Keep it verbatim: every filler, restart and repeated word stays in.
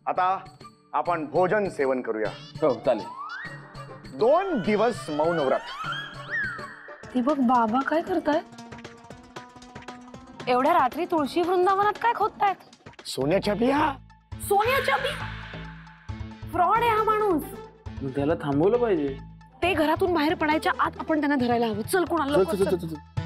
आता आपण भोजन सेवन करूया. हो चालेल. दोन दिवस मौन व्रत. ती बघ बाबा काय करताय? एवढ्या रात्री तुळशी वृंदावनात काय खोदतायत? सोन्याच्या बिया. सोन्याच्या बी? फ्रॉड आहे हा माणूस. मग त्याला थांबवलं पाहिजे. ते घरातून बाहेर पडायच्या आत आपण त्यांना धरायला हवं. चल कुणाला चल, चल, चल, चल.